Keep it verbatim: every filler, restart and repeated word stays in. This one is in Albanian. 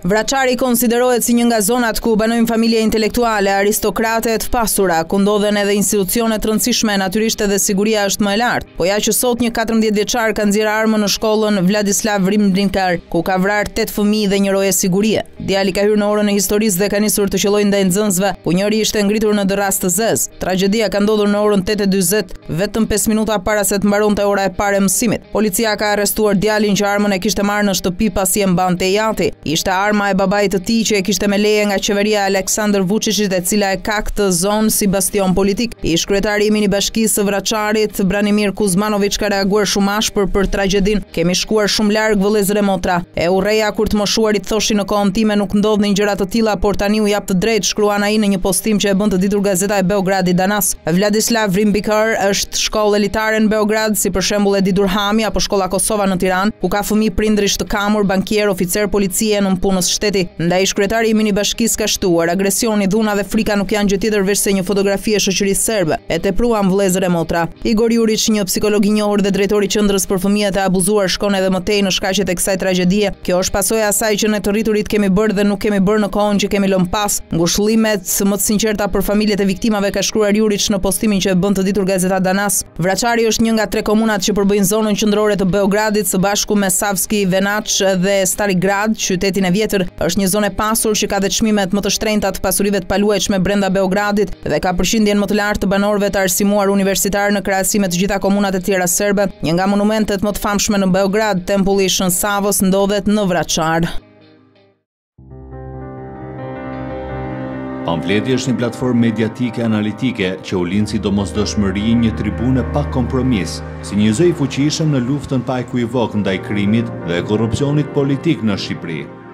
Vraçari konsiderohet si një nga zonat ku banojnë familje intelektuale, aristokrate të pasura, ku ndodhen edhe institucione të rëndësishme, natyrisht edhe siguria është më e lartë. Po ja që sot një katërmbëdhjetë vjeçar ka nxjerrë armën në shkollën Vladislav Rimbrinkar, ku ka vrarë tetë fëmijë dhe një roje sigurie. Djali ka hyrë në orën e historisë dhe ka nisur të qellojë ndaj nxënësve, ku njëri ishte ngritur në dërras të zezë. Tragjedia ka ndodhur në orën tetë e dyzet, vetëm pesë minuta para se të mbaronte ora e parë e mësimit. Policia ka arrestuar djalin që armën e kishte marrë në shtëpi pasi e mbante jati. Ishte arma e babait të tij që e kishte me leje nga qeveria e Aleksandr Vučićit, e cila e ka këtë zonë si bastion politik. Ish kryetari i minibashkisë së Vraçarit, Branimir Kuzmanović, ka reaguar shumë ashpër për tragjedinë. Kemi shkuar shumë larg, vëllezër e motra. E urreja kur të moshuarit thoshin në kohën time nuk ndodhin gjëra të tilla, por tani u jap të drejtë, shkruan ai në një postim që e bën të ditur gazeta e Beogradit Danas. Vladislav Rimbrinkar është shkollë elitare në Beograd, si për shembull e Didur Hami apo shkolla Kosova në Tiranë, ku ka fëmijë prindërish të kamur, bankier, oficer policie në punës shteti. Ndaj kryetari i minibashkisë ka shtuar: agresioni, dhuna dhe frika nuk janë gjë tjetër veç se një fotografi e shoqërisë serbe. E tepruam, vëllezër e motra. Igor Jurić, një psikolog i njohur dhe drejtori i qendrës për fëmijët e abuzuar, shkon edhe më tej në shkaqet e kësaj tragjedie. Kjo është pasojë e asaj që ne të rriturit kemi bërë dhe nuk kemi bërë në kohën që kemi lënë pas. Ngushëllimet më të sinqerta për familjet e viktimave, ka shkruar Jurić në postimin që e bën të ditur gazeta Danas. Vraçari është një nga tre komunat që përbëjnë zonën qendrore të Beogradit së bashku me Savski Venac dhe Starigrad, qytetin e vjetër. Është një zonë e pasur që ka dhe çmimet më të shtrenjta të pasurive të paluajtshme brenda Beogradit dhe ka përqindjen më të lartë të banorëve të arsimuar universitar në krahasim me të gjitha komunat e tjera serbe. Një nga monumentet më të famshme në Beograd, Tempulli i Shën Savos, ndodhet në Vraçar. Pamfleti është një platformë mediatike analitike që u lind si domosdoshmëri, një tribune pa kompromis, si një zë i fuqishëm në luftën pa ekuivok ndaj krimit dhe korrupsionit politik në Shqipëri.